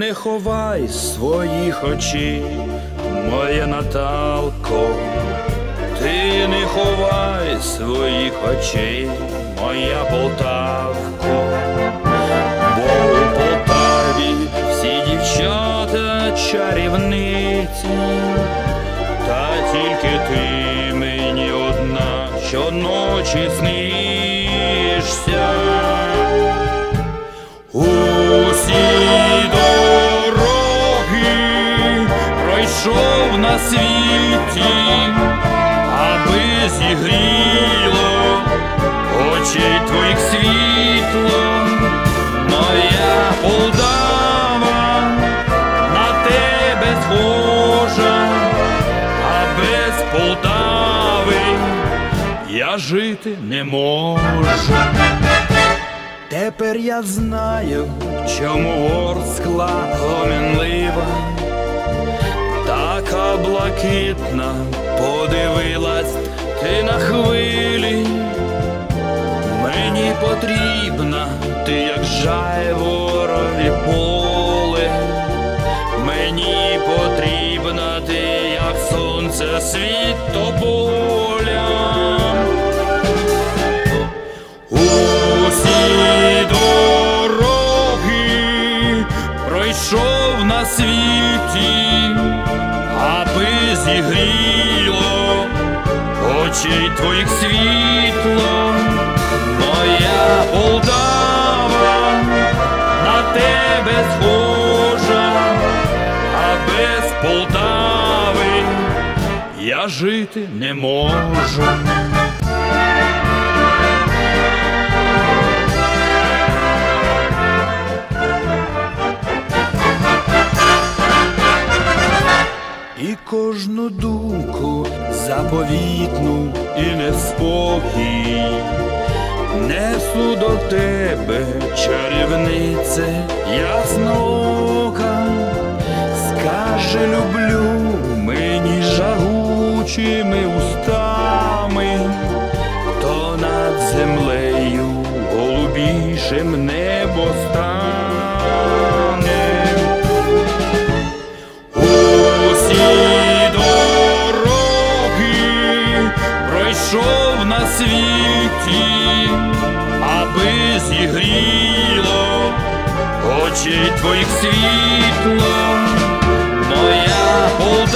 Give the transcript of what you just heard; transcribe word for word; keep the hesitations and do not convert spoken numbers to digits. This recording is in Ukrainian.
не ховай своїх очей, моя Наталко, ти не ховай своїх очей, моя Полтавко, бо у Полтаві всі дівчата чарівниці, та тільки ти мені одна щоночі снишся. Усі дороги пройшов на світі, аби зігріло очей твоїх світло. Моя Полтава на тебе схожа, а без Полтави я жити не можу. Тепер я знаю, чому Ворскла гомінлива, така блакитна, подивилась ти на хвилі. Мені потрібна ти, як жайворові поле, мені потрібна ти, як сонце світ тополя. Пройшов на світі, аби зігріло очей твоїх світло. Моя Полтава на тебе схожа, а без Полтави я жити не можу. І кожну думку заповітну і неспокій несу до тебе, чарівнице ясноока. Скажи люблю мені жагучими устами, то над землею голубішим небо стане. Пройшов на світі, аби зігріло очей твоїх світло. Моя Полтава